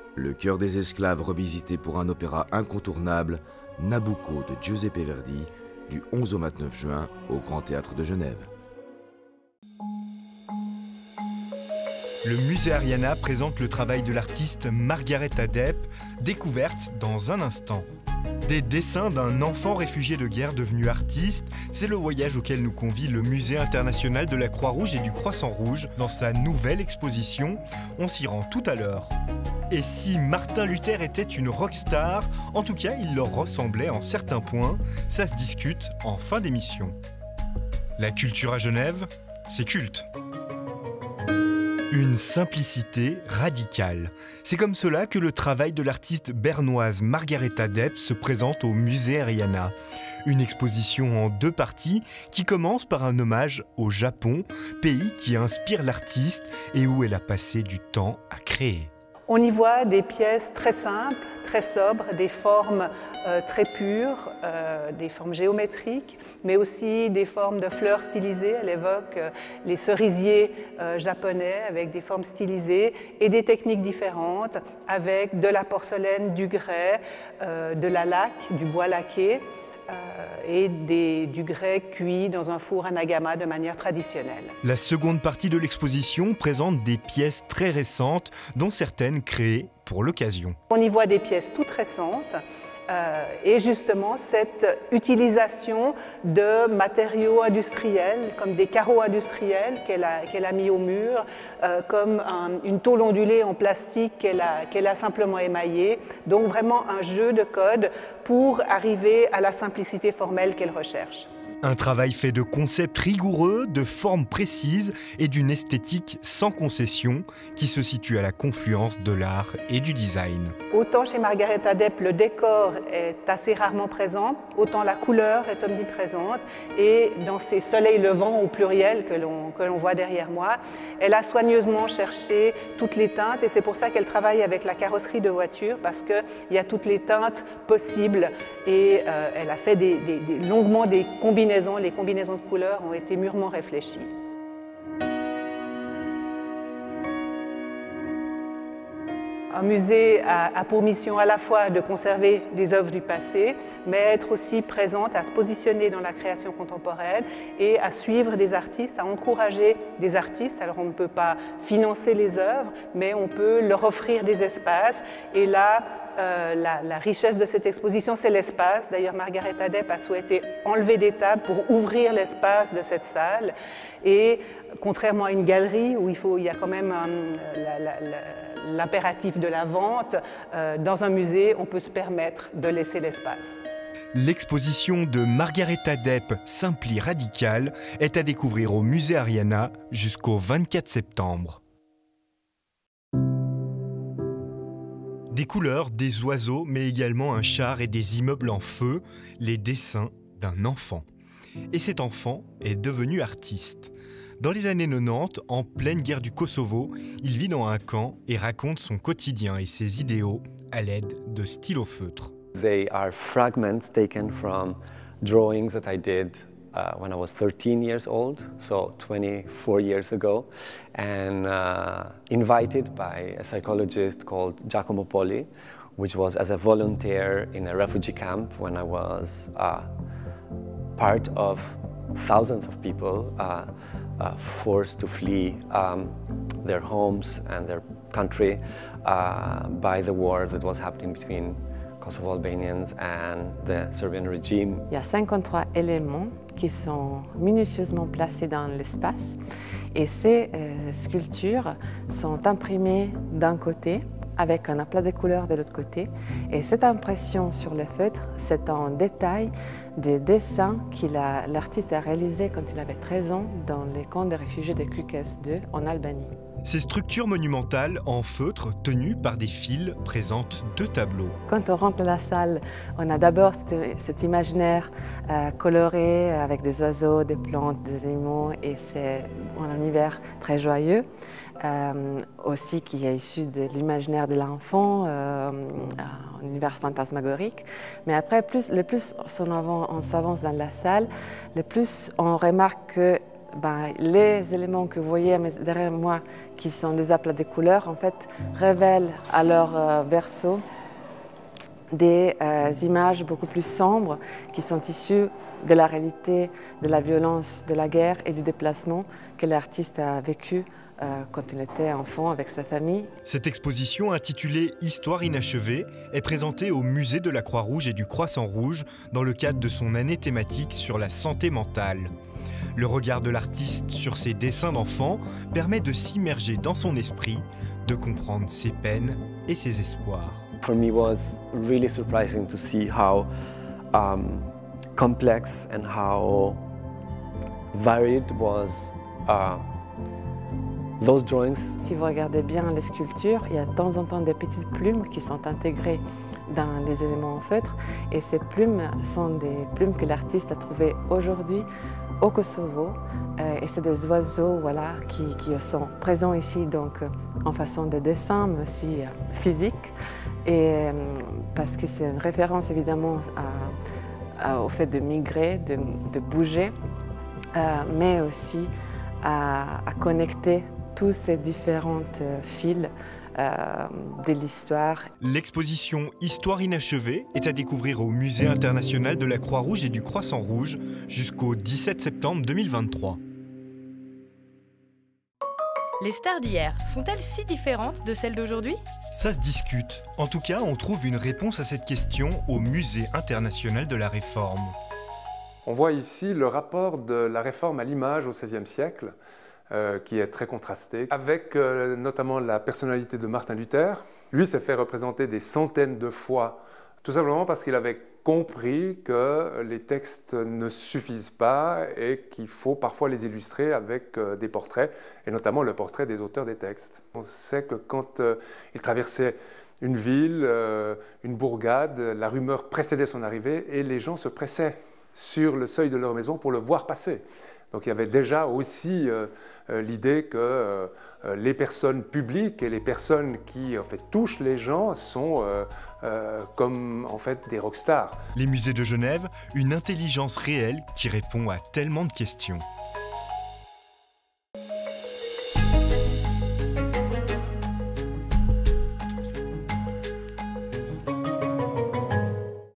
Le cœur des esclaves revisité pour un opéra incontournable, Nabucco de Giuseppe Verdi, du 11 au 29 juin au Grand Théâtre de Genève. Le musée Ariana présente le travail de l'artiste Margaretha Depp, découverte dans un instant. Des dessins d'un enfant réfugié de guerre devenu artiste, c'est le voyage auquel nous convie le Musée international de la Croix-Rouge et du Croissant-Rouge dans sa nouvelle exposition. On s'y rend tout à l'heure. Et si Martin Luther était une rockstar, en tout cas il leur ressemblait en certains points, ça se discute en fin d'émission. La culture à Genève, c'est culte. Une simplicité radicale. C'est comme cela que le travail de l'artiste bernoise Margaretha Depp se présente au musée Ariana. Une exposition en 2 parties qui commence par un hommage au Japon, pays qui inspire l'artiste et où elle a passé du temps à créer. On y voit des pièces très simples, très sobres, des formes très pures, des formes géométriques, mais aussi des formes de fleurs stylisées. Elle évoque les cerisiers japonais avec des formes stylisées et des techniques différentes avec de la porcelaine, du grès, de la laque, du bois laqué et du grès cuit dans un four à nagama de manière traditionnelle. La seconde partie de l'exposition présente des pièces très récentes, dont certaines créées pour l'occasion. On y voit des pièces toutes récentes et justement cette utilisation de matériaux industriels, comme des carreaux industriels qu'elle a mis au mur, comme une tôle ondulée en plastique qu'elle a simplement émaillée. Donc vraiment un jeu de codes pour arriver à la simplicité formelle qu'elle recherche. Un travail fait de concepts rigoureux, de formes précises et d'une esthétique sans concession qui se situe à la confluence de l'art et du design. Autant chez Margaretha Depp, le décor est assez rarement présent, autant la couleur est omniprésente. Et dans ces soleils levants au pluriel que l'on voit derrière moi, elle a soigneusement cherché toutes les teintes et c'est pour ça qu'elle travaille avec la carrosserie de voiture parce qu'il y a toutes les teintes possibles et elle a fait longuement des combinaisons. Les combinaisons de couleurs ont été mûrement réfléchies. Un musée a pour mission à la fois de conserver des œuvres du passé, mais être aussi présente à se positionner dans la création contemporaine et à suivre des artistes, à encourager des artistes. Alors on ne peut pas financer les œuvres, mais on peut leur offrir des espaces. Et là, la richesse de cette exposition, c'est l'espace. D'ailleurs, Margaretha Depp a souhaité enlever des tables pour ouvrir l'espace de cette salle. Et contrairement à une galerie où il y a quand même l'impératif de la vente, dans un musée, on peut se permettre de laisser l'espace. L'exposition de Margaretha Depp, Simpli Radical, est à découvrir au musée Ariana jusqu'au 24 septembre. Des couleurs, des oiseaux, mais également un char et des immeubles en feu, les dessins d'un enfant. Et cet enfant est devenu artiste. Dans les années 90, en pleine guerre du Kosovo, il vit dans un camp et raconte son quotidien et ses idéaux à l'aide de stylos feutres. They are fragments taken from drawings that I did when I was 13 years old, so 24 years ago, and invited by a psychologist called Giacomo Poli, which was as a volunteer in a refugee camp when I was part of thousands of people forced to flee their homes and their country by the war that was happening between Kosovo Albanians and the Serbian regime. Il y a 53 éléments qui sont minutieusement placés dans l'espace et ces sculptures sont imprimées d'un côté avec un aplat de couleurs de l'autre côté. Et cette impression sur le feutre, c'est un détail des dessins que l'artiste a réalisé quand il avait 13 ans dans les camps de réfugiés de Kukës II en Albanie. Ces structures monumentales en feutre tenues par des fils présentent 2 tableaux. Quand on rentre dans la salle, on a d'abord cet imaginaire coloré avec des oiseaux, des plantes, des animaux et c'est un univers très joyeux. Aussi qui est issu de l'imaginaire de l'enfant, un univers fantasmagorique. Mais après, le plus on s'avance dans la salle, le plus on remarque que les éléments que vous voyez derrière moi, qui sont des aplats de couleurs, en fait, révèlent à leur verso des images beaucoup plus sombres qui sont issues de la réalité, de la violence, de la guerre et du déplacement que l'artiste a vécu quand il était enfant avec sa famille. Cette exposition intitulée « Histoire inachevée » est présentée au musée de la Croix-Rouge et du Croissant Rouge dans le cadre de son année thématique sur la santé mentale. Le regard de l'artiste sur ses dessins d'enfants permet de s'immerger dans son esprit, de comprendre ses peines et ses espoirs. For me, it was really surprising to see how complex and how varied was those drawings. Si vous regardez bien les sculptures, il y a de temps en temps des petites plumes qui sont intégrées dans les éléments en feutre. Et ces plumes sont des plumes que l'artiste a trouvées aujourd'hui au Kosovo. Et c'est des oiseaux voilà, qui sont présents ici donc, en façon de dessin, mais aussi physique. Et parce que c'est une référence évidemment au fait de migrer, de bouger, mais aussi à connecter tous ces différents fils de l'histoire. L'exposition Histoire inachevée est à découvrir au Musée international de la Croix-Rouge et du Croissant Rouge jusqu'au 17 septembre 2023. Les stars d'hier sont-elles si différentes de celles d'aujourd'hui? Ça se discute. En tout cas, on trouve une réponse à cette question au Musée international de la Réforme. On voit ici le rapport de la Réforme à l'image au XVIe siècle, qui est très contrasté, avec notamment la personnalité de Martin Luther. Lui s'est fait représenter des centaines de fois, tout simplement parce qu'il avait compris que les textes ne suffisent pas et qu'il faut parfois les illustrer avec des portraits, et notamment le portrait des auteurs des textes. On sait que quand il traversait une ville, une bourgade, la rumeur précédait son arrivée et les gens se pressaient sur le seuil de leur maison pour le voir passer. Donc il y avait déjà aussi l'idée que les personnes publiques et les personnes qui en fait, touchent les gens sont comme en fait, des rockstars. Les musées de Genève, une intelligence réelle qui répond à tellement de questions.